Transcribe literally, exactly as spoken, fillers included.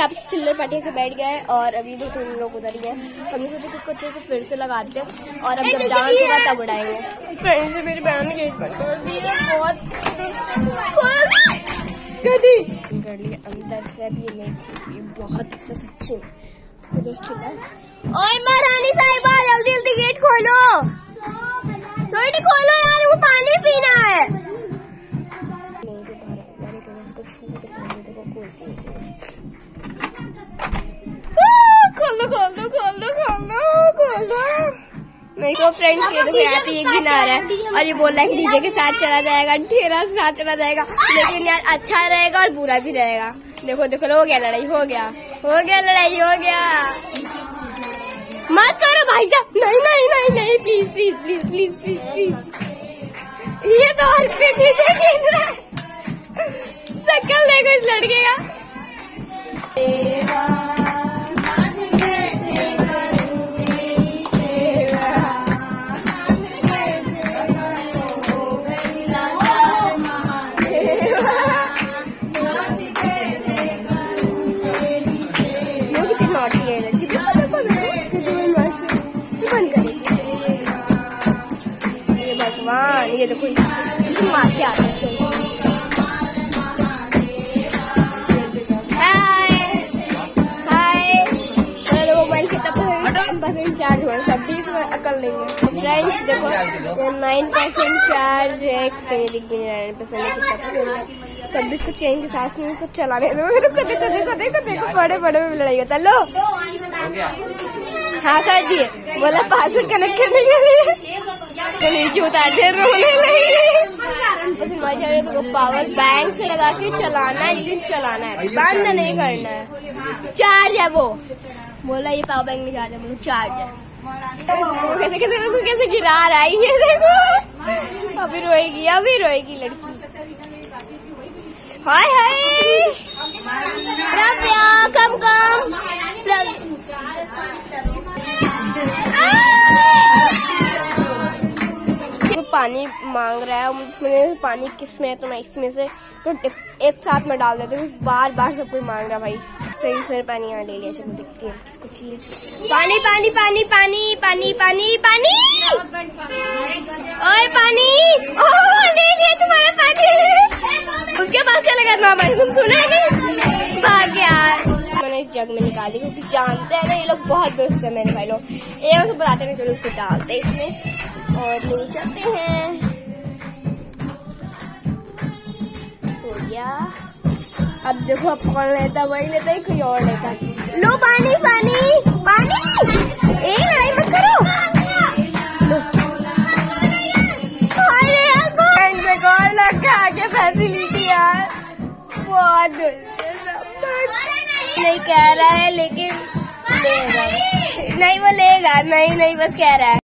यहाँ पे चिल्लर पार्टी के बैठ गया है और अभी भी तुम लोग उधर ही है। हमने सोचा कि इसको अच्छे से फिर से लगाते हैं और अब जब डांस होगा तब उड़ाएंगे। फ्रेंड से मेरी बहन ने गेट बंद कर दी है, बहुत कर लिया अंदर से। अभी नहीं बहुत अच्छा सच्ची में ओए महारानी साहिबा जल्दी जल्दी गेट खोलो, छोटी खोलो यार, वो पानी पीना है। खोल दो खोल दो खोल दो खोल दो खोल दो। मेरे को फ्रेंड्स ये देखो यहाँ पे एक दिन आ रहा है और ये बोल रहा है कि डीजे के साथ चला जाएगा, ठेला के साथ चला जाएगा, लेकिन यार अच्छा रहेगा और बुरा भी रहेगा। देखो देखो हो गया लड़ाई, हो गया हो गया लड़ाई हो गया। मत करो भाई साहब, नहीं नहीं नहीं नहीं please please please please please please. ये तो हल्के डीजे खेल रहा है, शक्ल देखो इस लड़के का। भगवान ये देखो मार के आता है। हाय हाय चलो मोबाइल कितना परसेंट चार्ज हुआ, छब्बीस में अकल नहीं है। फ्रेंड्स देखो नाइन परसेंट चार्ज है, एक्सपीरियंस दिख भी नहीं रहा है परसेंट कितना परसेंट है। तब इसको चेन की सांस में कुछ चलाने दो। देखो देखो देखो देखो देखो बड़े बड़े में लड़ाई होता। लो हाँ कर दिए, बोला पासवर्ड कनेक्ट करने के लिए तो नीचे उतारते रोने लगे। तो पावर बैंक से लगा के चलाना है, लेकिन चलाना है, बंद नहीं करना है। चार्ज है वो, बोला ये पावर बैंक में चार्ज है, बोलो चार्ज है। कैसे कैसे देखो कैसे गिरा रहा है ये देखो। अभी रोएगी अभी रोएगी लड़की। हाय हाय कम कम पानी मांग रहा है, उसमें पानी किसमें है तो मैं इसमें से तो एक साथ में डाल देती हूँ। बार बार सब कोई मांग रहा भाई। फ्रेंड्स मैंने पानी यहाँ ले लिया, चलो देखती है किसको चाहिए। पानी पानी पानी पानी पानी पानी पानी ओए पानी ओह ले लिया तुम्हारा पानी। उसके पास चले गए मामा, तुम सुना नहीं भाग यार। मैंने एक जग में निकाली क्योंकि जानते हैं ना ये लोग बहुत दोस्त है मेरे भाई लोग। ये हम सब बताते हैं, चलो उसको डालते इसमें और ले चलते हैं। हो गया, अब देखो अब कौन लेता, वही लेता है कोई और लेता है। लो पानी पानी पानी, ए लड़ाई मत करो। अरे यार कौन लग के आगे फैसिलिटी यार, बहुत नहीं कह रहा है लेकिन लेगा, नहीं वो लेगा, नहीं नहीं बस कह रहा है।